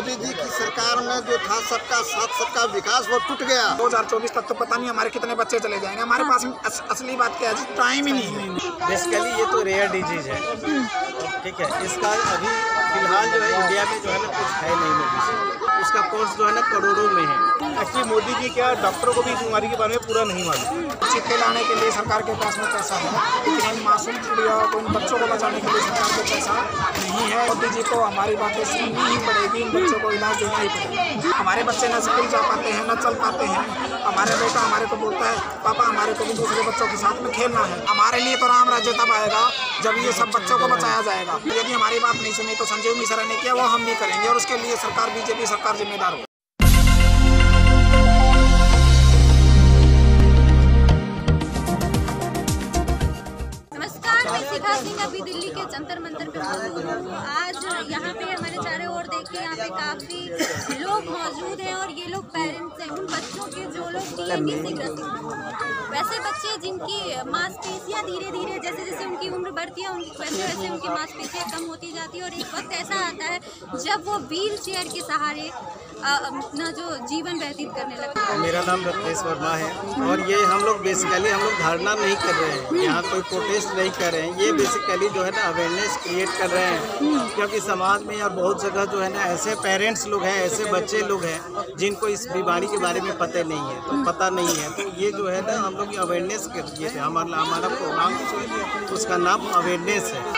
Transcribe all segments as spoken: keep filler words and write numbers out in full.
मोदी जी की सरकार में जो था सबका साथ सबका विकास वो टूट गया। दो हजार चौबीस तक तो पता नहीं हमारे कितने बच्चे चले जाएंगे। हमारे पास अस, असली बात क्या है, टाइम ही नहीं है। बेसिकली ये तो रेयर डिजीज है, ठीक है। इसका अभी फिलहाल जो है इंडिया में जो है ना कुछ है नहीं मेडिसिन, उसका कोर्स जो है ना करोड़ों में है। एक्चुअली मोदी जी क्या डॉक्टरों को भी इस बीमारी के बारे में पूरा नहीं मालूम। टीके लाने के लिए सरकार के पास में पैसा है, लेकिन इन मासूम चिड़िया को, इन बच्चों को बचाने के लिए सरकार को पैसा नहीं है। मोदी जी को हमारी बातें सुननी ही पड़ेगी, इन बच्चों को इलाज देना ही पड़ेगा। हमारे बच्चे न स्कूल जा पाते हैं, न चल पाते हैं। हमारे बेटा हमारे को बोलता है पापा हमारे को भी दूसरे बच्चों के साथ में खेलना है। हमारे लिए तो राम राज्य तब आएगा जब ये सब बच्चों को बचाया जाएगा। यदि हमारी बात नहीं सुनी तो संजीव मिश्रा ने किया वो हम भी करेंगे, और उसके लिए सरकार बीजेपी सरकार जिम्मेदार हो। अभी दिल्ली के जंतर मंतर पे मौजूद हूँ। आज यहाँ पे हमारे चारों ओर देखिए, यहाँ पे काफी लोग मौजूद हैं और ये लोग पेरेंट्स हैं उन बच्चों के जो लोग डीएनडी से ग्रसित हैं। वैसे बच्चे जिनकी मांसपेशियाँ धीरे धीरे जैसे जैसे उनकी उम्र बढ़ती है उनकी वैसे वैसे उनकी मांसपेशियाँ कम होती जाती है, और एक वक्त ऐसा आता है जब वो व्हील चेयर के सहारे अपना जो जीवन व्यतीत करने लगता है। मेरा नाम रत्नेश वर्मा है, और ये हम लोग बेसिकली हम लोग धारणा नहीं कर रहे हैं, यहाँ कोई प्रोटेस्ट नहीं कर रहे हैं। ये बेसिकली जो है ना अवेयरनेस क्रिएट कर रहे हैं, क्योंकि समाज में और बहुत जगह जो है ना ऐसे पेरेंट्स लोग हैं, ऐसे बच्चे लोग हैं जिनको इस बीमारी के बारे में पता नहीं है, तो पता नहीं है। तो ये जो है ना हम लोग अवेयरनेस कर दिए थे। हमारा हमारा प्रोग्राम उसका नाम अवेयरनेस है।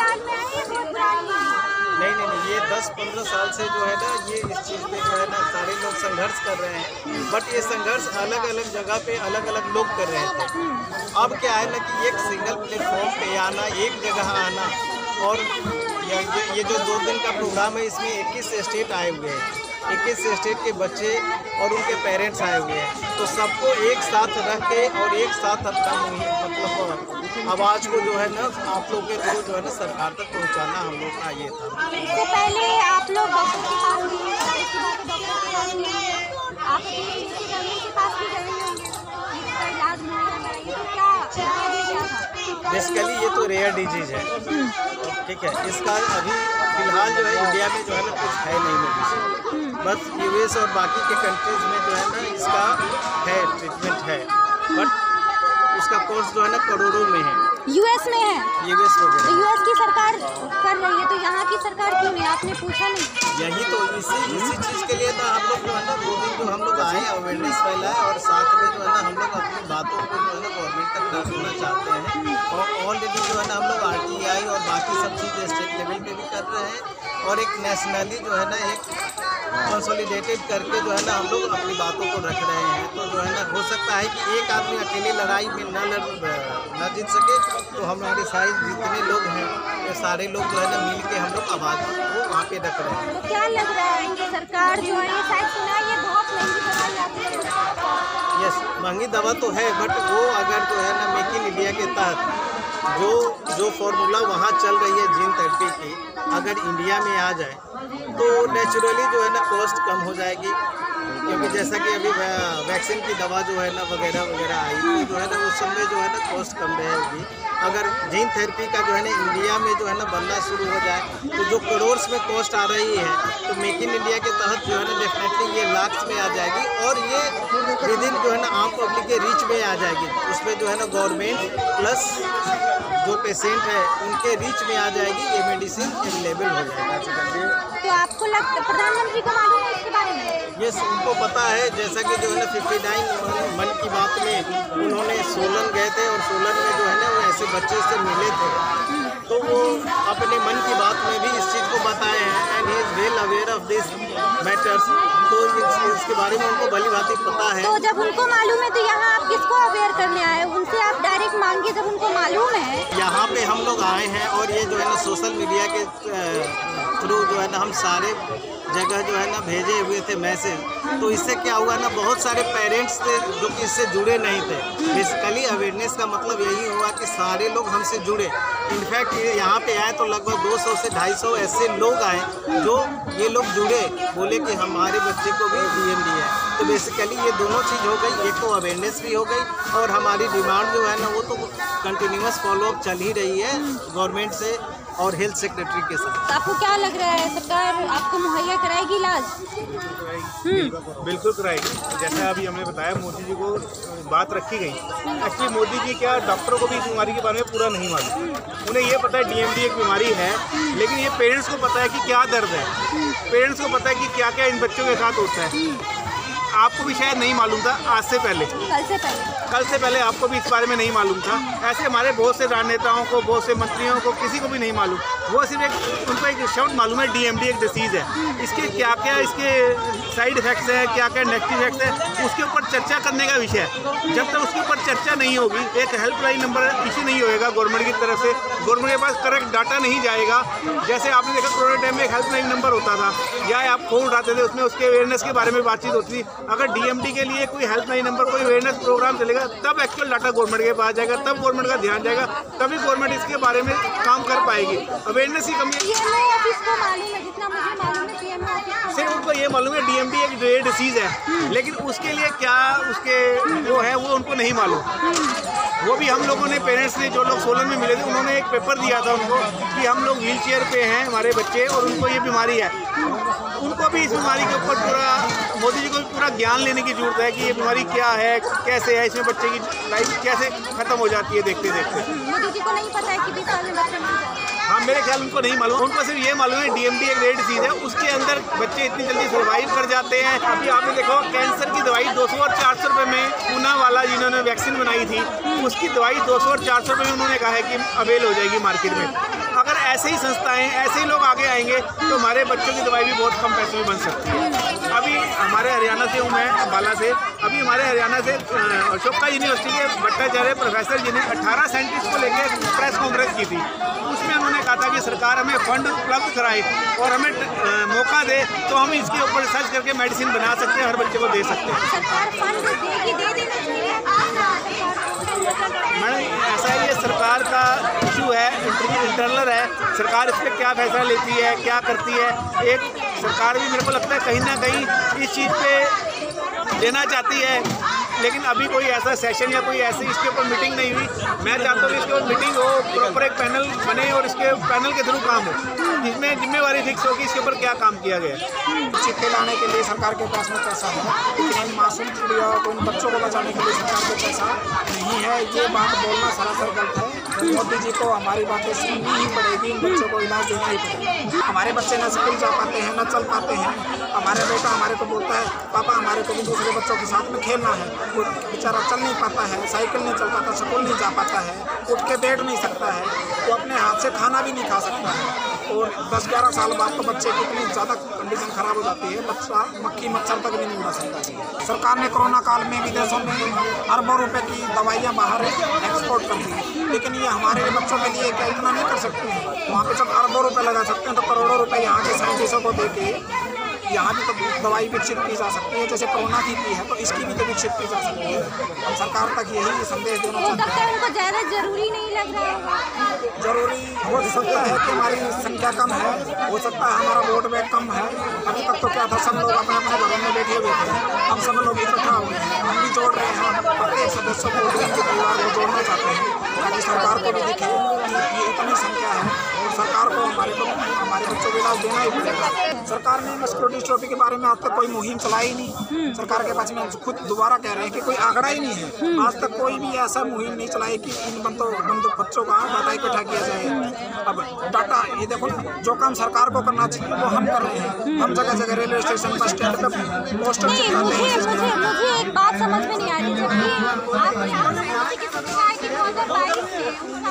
नहीं नहीं नहीं ये दस पंद्रह साल से जो है ना ये इस चीज़ पे जो है ना सारे लोग संघर्ष कर रहे हैं, बट ये संघर्ष अलग अलग जगह पे अलग अलग लोग कर रहे थे। अब क्या है ना कि एक सिंगल प्लेटफॉर्म पे आना, एक जगह आना, और ये, ये जो दो दिन का प्रोग्राम है इसमें इक्कीस स्टेट आए हुए हैं, इक्कीस स्टेट के बच्चे और उनके पेरेंट्स आए हुए हैं। तो सबको एक साथ रख के और एक साथ अपना मतलब आवाज़ को जो है ना आप लोग के थ्रू जो है ना सरकार तक पहुंचाना हम लोग का ये था। इससे पहले आप लोग डॉक्टर के पास भी गए, डॉक्टर के पास भी गए, आप के पास भी गए होंगे, इसका इलाज नहीं है, तो क्या बेसिकली ये तो रेयर डिजीज है, ठीक है। इसका अभी फिलहाल जो है इंडिया में जो है ना कुछ है नहीं मेडिसिन, बस यूएस और बाकी के कंट्रीज में जो है ना इसका है ट्रीटमेंट है, बट उसका कोर्स जो है ना करोड़ों में है। यूएस में है, यूएस वगैरह तो यूएस की सरकार कर रही है, तो यहाँ की सरकार क्यों नहीं? आपने पूछा नहीं? यही तो इसी इसी चीज़ के लिए तो हम लोग जो है ना दो दिन जो हम लोग आए अवेयरनेस फैलाए, और साथ में जो है ना हम लोग अपनी बातों को जो है ना गवर्नमेंट तक पहुँचाना चाहते हैं। और ऑलरेडी जो है ना हम लोग आर टी आई और बाकी सब चीज़ें स्टेट लेवल पे भी कर रहे हैं, और एक नेशनली जो है ना एक कंसोलिडेटेड करके जो है ना हम लोग अपनी बातों को रख रहे हैं। तो जो है ना हो सकता है कि एक आदमी अकेले लड़ाई में न लड़ न जीत सके, तो हमारे सारे जितने लोग हैं वो सारे लोग जो है ना मिल के हम लोग आवाज़ को वहाँ पे रख रहे हैं। तो क्या लग रहा है कि सरकार जो है ये शायद सुना है ये बहुत महंगी दवाई आती है? यस, महंगी दवा तो है, बट वो अगर जो है ना मेक इन इंडिया के तहत जो जो फॉर्मूला वहाँ चल रही है जीन थेरेपी की, अगर इंडिया में आ जाए तो नेचुरली जो है ना कॉस्ट कम हो जाएगी, क्योंकि जैसा कि अभी वैक्सीन की दवा जो है ना वगैरह वगैरह आई, तो जो है ना उस समय जो है ना कॉस्ट कम रहेगी। अगर जीन थेरेपी का जो है ना इंडिया में जो है ना बनना शुरू हो जाए, तो जो करोड़ में कॉस्ट आ रही है, तो मेक इन इंडिया के तहत जो है ना डेफिनेटली ये लाख्स में आ जाएगी, और ये विद इन जो है ना आम पब्लिक के रीच में आ जाएगी। उसमें जो है ना गवर्नमेंट प्लस जो पेशेंट है उनके रीच में आ जाएगी, ये मेडिसिन अवेलेबल हो जाएगा। तो आपको लगता प्रधानमंत्री को मालूम है इसके बारे में? यस, उनको पता है। जैसा कि जो है ना फिफ्टी नाइन मन की बात में उन्होंने सोलन गए थे, और सोलन में जो है ना वो ऐसे बच्चे से मिले थे, तो वो अपने मन की बात में भी इस चीज़ को बताए हैं, and he is well aware of this matters. तो इसके बारे में उनको भली भांति पता है। तो जब उनको मालूम है तो यहाँ आप किसको अवेयर करने आए? उनसे आप डायरेक्ट मांगिए जब उनको मालूम है। यहाँ पे हम लोग आए हैं, और ये जो है ना सोशल मीडिया के थ्रू जो है ना हम सारे जगह जो है ना भेजे हुए थे मैसेज, तो इससे क्या हुआ ना बहुत सारे पेरेंट्स थे जो कि इससे जुड़े नहीं थे। बेसिकली अवेयरनेस का मतलब यही हुआ कि सारे लोग हमसे जुड़े। इनफैक्ट यहाँ पे आए तो लगभग दो सौ से ढाई सौ ऐसे लोग आए जो ये लोग जुड़े, बोले कि हमारे बच्चे को भी डीएनडी है। तो बेसिकली ये दोनों चीज़ हो गई, एक तो अवेयरनेस भी हो गई, और हमारी डिमांड जो है ना वो तो कंटिन्यूस फॉलोअप चल ही रही है गवर्नमेंट से, और हेल्थ सेक्रेटरी के साथ। तो आपको क्या लग रहा है, सरकार आपको मुहैया कराएगी इलाज? बिल्कुल कराएगी। जैसे अभी हमने बताया, मोदी जी को बात रखी गई। एक्चुअली मोदी जी क्या डॉक्टरों को भी इस बीमारी के बारे में पूरा नहीं मालूम। उन्हें ये पता है डीएमडी एक बीमारी है, लेकिन ये पेरेंट्स को पता है कि क्या दर्द है, पेरेंट्स को पता है कि क्या क्या इन बच्चों के साथ होता है। आपको भी शायद नहीं मालूम था आज से पहले, कल से पहले कल से पहले आपको भी इस बारे में नहीं मालूम था। ऐसे हमारे बहुत से राजनेताओं को, बहुत से मंत्रियों को, किसी को भी नहीं मालूम। वो सिर्फ एक उनको एक शब्द मालूम है, डीएमडी एक डिसीज़ है, इसके क्या क्या इसके साइड इफेक्ट्स हैं, क्या क्या नेगेटिव इफेक्ट्स हैं, उसके ऊपर चर्चा करने का विषय है। जब तक उसके ऊपर चर्चा नहीं होगी, एक हेल्पलाइन नंबर इश्यू नहीं होएगा गवर्नमेंट की तरफ से, गवर्नमेंट के पास करेक्ट डाटा नहीं जाएगा। जैसे आपने देखा कोरोना टाइम में एक हेल्पलाइन नंबर होता था, या आप फोन उठाते थे, उसमें उसके अवेयरनेस के बारे में बातचीत होती थी। अगर डीएमडी के लिए कोई हेल्पलाइन नंबर, कोई अवेयरनेस प्रोग्राम चलेगा, तब एक्चुअल डाटा गवर्नमेंट के पास जाएगा, तब गवर्नमेंट का ध्यान जाएगा, तभी गवर्नमेंट इसके बारे में काम कर पाएगी। अवेयरनेस की कमी ऑफिस को मालूम है, जितना मुझे मालूम है पीएमओ ऑफिस सिर्फ उनको ये मालूम है डीएमडी एक रेयर डिसीज़ है, लेकिन उसके लिए क्या उसके वो है वो उनको नहीं मालूम। वो भी हम लोगों ने, पेरेंट्स ने, जो लोग सोलन में मिले थे, उन्होंने एक पेपर दिया था उनको कि हम लोग व्हील चेयर पे हैं, हमारे बच्चे, और उनको ये बीमारी है। उनको भी इस बीमारी के ऊपर पूरा, मोदी जी को भी पूरा ज्ञान लेने की जरूरत है कि ये बीमारी क्या है, कैसे है, इसमें बच्चे की लाइफ कैसे ख़त्म हो जाती है देखते देखते। मोदी जी को नहीं पता है कि बीस साल में बच्चे मर जाएंगे। हाँ, मेरे ख्याल उनको नहीं मालूम। उनको सिर्फ ये मालूम है डीएमडी एक रेयर डिसीज़ है, उसके अंदर बच्चे इतनी जल्दी सर्वाइव कर जाते हैं। अभी आपने देखो कैंसर की दवाई दो सौ और चार सौ रुपये में, पूना वाला जिन्होंने वैक्सीन बनाई थी, उसकी दवाई दो सौ और चार सौ रुपये में उन्होंने कहा है कि अवेल हो जाएगी मार्केट में। अगर ऐसे ही संस्थाएं, ऐसे ही लोग आगे आएंगे तो हमारे बच्चों की दवाई भी बहुत कम पैसों में बन सकती है। अभी हमारे हरियाणा से हूँ मैं, अम्बाला से, अभी हमारे हरियाणा से अशोका यूनिवर्सिटी के भट्टाचार्य प्रोफेसर जी ने अठारह साइंटिस्ट को लेकर प्रेस कॉन्फ्रेंस की थी। उसमें उन्होंने कहा था कि सरकार हमें फंड उपलब्ध कराए और हमें आ, मौका दे तो हम इसके ऊपर रिसर्च करके मेडिसिन बना सकते हैं, हर बच्चे को दे सकते हैं। सरकार फंड देगी, दे देना चाहिए। मैडम ऐसा ही है, सरकार का इशू है, इंटरनल है, सरकार इस पर क्या फैसला लेती है, क्या करती है। एक सरकार भी मेरे को लगता है कहीं ना कहीं इस चीज़ पे देना चाहती है, लेकिन अभी कोई ऐसा सेशन या कोई ऐसी इसके ऊपर मीटिंग नहीं हुई। मैं चाहता हूँ कि इसके ऊपर मीटिंग हो, प्रॉपर एक पैनल बने और इसके पैनल के थ्रू काम हो, जिसमें जिम्मेवारी फिक्स हो कि इसके ऊपर क्या काम किया गया है। चिट्ठे लाने के लिए सरकार के पास में पैसा है, लेकिन इन मासूम चिड़िया को, इन बच्चों को बचाने के लिए सरकार को पैसा नहीं है। ये बात बोलना सरासर गलत है। मोदी जी को हमारी बातें सुननी ही पड़ेगी, इन बच्चों को इलाज देना ही पड़ेगा। हमारे बच्चे न स्कूल जा पाते हैं, न चल पाते हैं। हमारे बेटा हमारे को बोलता है, पापा हमारे को भी दूसरे बच्चों के साथ में खेलना है। वो बेचारा चल नहीं पाता है, साइकिल नहीं चल पाता, स्कूल नहीं जा पाता है, उठ के बैठ नहीं सकता है, वो अपने हाथ से खाना भी नहीं खा सकता है। और दस ग्यारह साल बाद तो बच्चे की इतनी ज़्यादा कंडीशन खराब हो जाती है, बच्चा मक्खी मच्छर तक भी नहीं उड़ा सकता। सरकार ने कोरोना काल में विदेशों में अरबों रुपए की दवाइयाँ बाहर एक्सपोर्ट कर दी, लेकिन ये हमारे बच्चों के लिए क्या इतना नहीं कर सकते हैं? वहाँ पे जब अरबों रुपए लगा सकते हैं तो करोड़ों रुपए यहाँ के साइंटिस्टों को दे के यहाँ भी तो दवाई विकसित की जा सकती है। जैसे कोरोना की की है तो इसकी भी तो विकसित की जा सकती है। हम सरकार तक यही संदेश देना हो चाहते सकता है उनको ज़्यादा जरूरी नहीं लग रहा है। जरूरी हो सकता है कि हमारी संख्या कम है, हो सकता है हमारा वोट बैंक कम है। अभी तक तो क्या था, सब लोग अपने अपने घरों में बैठे हुए थे, हम सब लोग इकट्ठा हुए हैं, हम भी जोड़ रहे हैं, प्रत्येक सदस्य को, परिवार को जोड़ना चाहते हैं ताकि सरकार को भी दिखे कि ये इतनी संख्या है और सरकार को हमारे को हमारे बच्चों को इलाज देना ही पड़ेगा। सरकार ने मस्कुलर डिस्ट्रॉफी के बारे में आज तक कोई मुहिम चलाई नहीं। सरकार के पास में खुद दोबारा कह रहे हैं कि कोई आंकड़ा ही नहीं है। आज तक कोई भी ऐसा मुहिम नहीं चलाई कि इन बंदों बंदों बच्चों का डाटा इकट्ठा किया जाए। अब डाटा ये देखो ना, जो काम सरकार को करना चाहिए वो हम कर रहे हैं। हम जगह जगह रेलवे स्टेशन, बस स्टैंड पे पोस्टर नहीं, चिपकाते मुझे हैं। मुझे मुझे एक बात समझ में नहीं आ रही। जब कि आप यहाँ से मोदी की सुविधा है कि दो हज़ार बाईस से उसका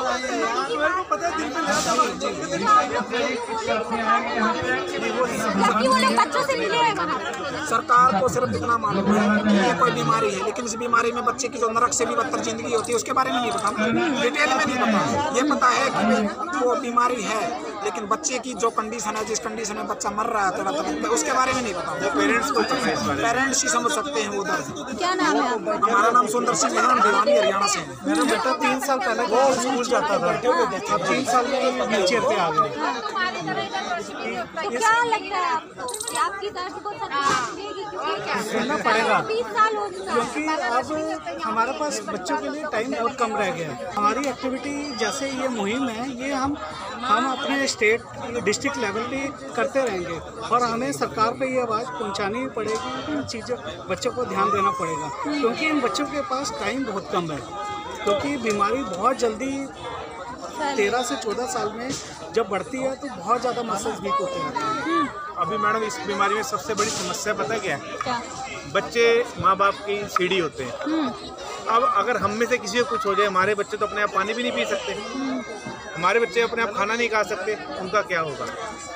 जबकि वो लोग बच्चों से मिले हैं वहाँ। सरकार को सिर्फ इतना मालूम है कि ये कोई बीमारी है, लेकिन इस बीमारी में बच्चे की जो नरक से भी बदतर जिंदगी होती है उसके बारे में नहीं पता, डिटेल में नहीं पता। ये पता है कि भाई वो बीमारी है, लेकिन बच्चे की जो कंडीशन है, जिस कंडीशन में बच्चा मर रहा है तरह तरह, उसके बारे में नहीं पता। पेरेंट्स को पेरेंट्स ही समझ सकते हैं वो दर्द। क्या नाम है आपका? हमारा नाम सुंदर सिंह है, हम भिवानी हरियाणा से हैं। मेरा बेटा तीन साल पहले वो स्कूल जाता था, तीन साल में व्हील चेयर पे आ गए। तो क्या लगता है आपको कि आपके इक्कीस अरब को सरकार देगी, क्योंकि देना पड़ेगा, बीस साल हो चुका है। क्योंकि अब हमारे पास बच्चों के लिए टाइम बहुत कम रह गया है। हमारी एक्टिविटी जैसे ये मुहिम है, ये हम हम अपने स्टेट डिस्ट्रिक्ट लेवल पे करते रहेंगे और हमें सरकार पे ये आवाज़ पहुंचानी पड़ेगी कि इन चीज़ों बच्चों को ध्यान देना पड़ेगा, क्योंकि इन बच्चों के पास टाइम बहुत कम है, क्योंकि बीमारी बहुत जल्दी तेरह से चौदह साल में जब बढ़ती है तो बहुत ज़्यादा मसल्स वीक होते हैं। अभी मैडम इस बीमारी में सबसे बड़ी समस्या पता क्या है? क्या? बच्चे माँ बाप की सीढ़ी होते हैं। अब अगर हम में से किसी को कुछ हो जाए, हमारे बच्चे तो अपने आप पानी भी नहीं पी सकते, हमारे बच्चे अपने आप खाना नहीं खा सकते, उनका क्या होगा?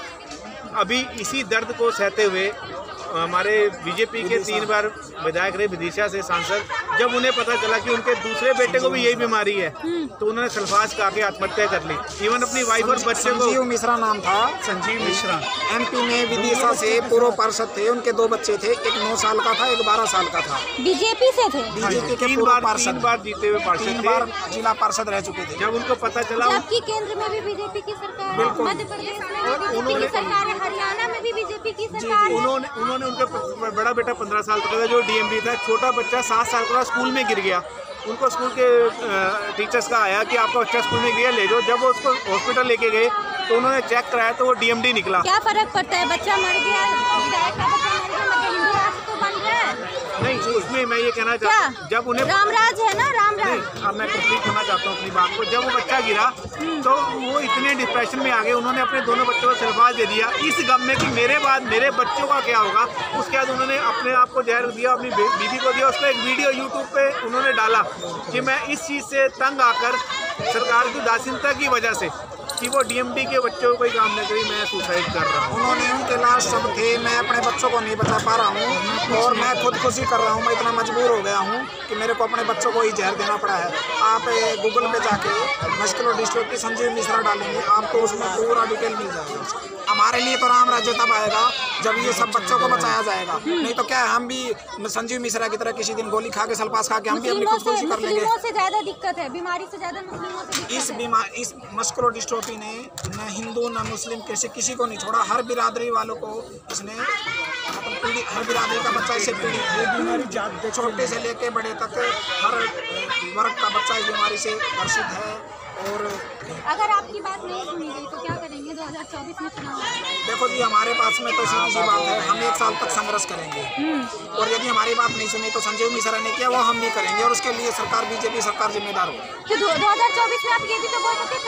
अभी इसी दर्द को सहते हुए हमारे बीजेपी के तीन बार विधायक रहे विदिशा से सांसद, जब उन्हें पता चला कि उनके दूसरे बेटे को भी यही बीमारी है तो उन्होंने सल्फास खा के आत्महत्या कर ली। इवन अपनी वाइफ और बच्चे को। संजीव मिश्रा नाम था, संजीव मिश्रा एमपी में विदिशा से पूर्व पार्षद थे। उनके दो बच्चे थे, एक नौ साल का था, एक बारह साल का था। बीजेपी से थे, बीजेपी के तीन पूर्व बार पार्षद, तीन बार जीते हुए पार्षद तीन थे। बार जिला पार्षद रह चुके थे। जब उनको पता चला, जबकि केंद्र में भी बीजेपी की सरकार है, मध्य प्रदेश में भी बीजेपी की सरकार है, हरियाणा में भी बीजेपी की सरकार है। उन्होंने उन्होंने उनका बड़ा बेटा पंद्रह साल का था जो डीएमडी था, छोटा बच्चा सात साल का स्कूल में गिर गया। उनको स्कूल के टीचर्स का आया कि आपका बच्चा स्कूल में गिरा, ले जाओ। जब वो उसको हॉस्पिटल लेके गए तो उन्होंने चेक कराया तो वो डीएमडी निकला। क्या फर्क पड़ता है? बच्चा मर गया, विधायक का बच्चा मर गया, मतलब हिंदू राष्ट्र तो बन गया है। नहीं, उसमें मैं ये कहना चाहता हूँ, जब उन्हें रामराज है ना, रामराज। अब मैं कंप्लीट करना चाहता हूँ अपनी बात को। जब वो बच्चा गिरा तो वो इतने डिप्रेशन में आ गए, उन्होंने अपने दोनों बच्चों को सल्फास दे दिया इस गम में कि मेरे बाद मेरे बच्चों का क्या होगा। उसके बाद उन्होंने अपने आप को जहर दिया, अपनी बीवी को दिया। उस पर एक वीडियो यूट्यूब पे उन्होंने डाला कि मैं इस चीज़ से तंग आकर सरकार की उदासीनता की वजह से कि वो डीएमडी के बच्चों को कोई काम नहीं करी, मैं सुसाइड कर रहा हूँ। उन्होंने उनके लाश सब थे, मैं अपने बच्चों को नहीं बचा पा रहा हूँ और मैं खुदकुशी कर रहा हूँ। मैं इतना मजबूर हो गया हूँ कि मेरे को अपने बच्चों को ही जहर देना पड़ा है। आप गूगल पे जाके मस्कुलर डिस्ट्रोफी संजीव मिश्रा डालेंगे, आपको उसमें पूरा डिटेल मिल जाएगा। हमारे लिए तो राम राज्य तब आएगा जब ये सब बच्चों को बचाया जाएगा। नहीं तो क्या है, हम भी संजीव मिश्रा की तरह किसी दिन गोली खा के सल्फास खा के हम भी अपनी खुदकुशी कर लेंगे। मुस्लिमों से ज्यादा दिक्कत है, बीमारी से ज्यादा मुस्लिमों से दिक्कत इस है। बीमार इस मस्कुलर डिस्ट्रोफी ने न हिंदू न मुस्लिम किसी किसी को नहीं छोड़ा, हर बिरादरी वालों को इसने मतलब पीड़ित, हर बिरादरी का बच्चा इसे पीड़ित है। बीमारी छोटे से लेके बड़े तक हर वर्ग का बच्चा इस बीमारी से ग्रसित है। और अगर आपकी बात नहीं सुनी गई तो क्या करेंगे? दो हज़ार चौबीस में चुनाव आएगा। देखो जी, हमारे पास में तो सीधी सी बात है, हम एक साल तक संघर्ष करेंगे और यदि हमारी बात नहीं सुनी तो संजीव मिश्रा ने किया वो हम भी करेंगे और उसके लिए सरकार बीजेपी सरकार जिम्मेदार हो। तो दो हजार चौबीस में आप ये भी तो बोल सकते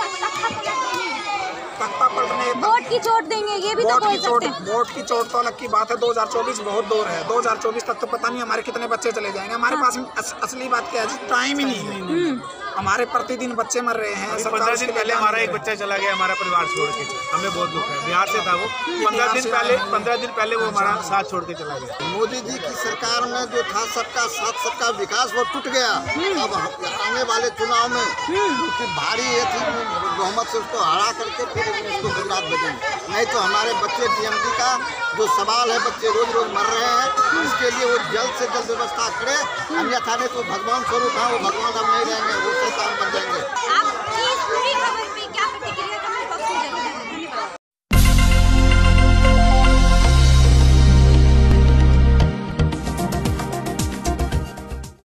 हैं तख्ता पलटने वोट की चोट देंगे, ये भी तो वोट बोल की चोट सकते हैं। वोट की चोट तो अलग की बात है। दो हज़ार चौबीस बहुत दूर है। दो हज़ार चौबीस तक तो पता नहीं हमारे कितने बच्चे चले जाएंगे। हमारे पास में अस, असली बात क्या है, टाइम ही नहीं है। हमारे प्रतिदिन बच्चे मर रहे हैं। पंद्रह दिन पहले हमारा एक बच्चा चला गया हमारा परिवार छोड़ के, हमें बहुत दुख है। बिहार से था वो, पंद्रह दिन पहले पंद्रह दिन पहले वो हमारा साथ छोड़ के चला गया। मोदी जी की सरकार में जो था सबका साथ सबका विकास वो टूट गया। अब आने वाले चुनाव में क्योंकि भारी ये थी बहुमत से उसको हरा करके फिर उसको गुजरात भेजेंगे। नहीं तो हमारे बच्चे डीएमडी का जो सवाल है, बच्चे रोज रोज मर रहे हैं, इसके लिए वो जल्द से जल्द व्यवस्था करे। अन्यथा नहीं तो भगवान स्वरूप है, वो भगवान हम नहीं रहेंगे, वो शैतान बन जाएंगे। आपकी इस पूरी खबर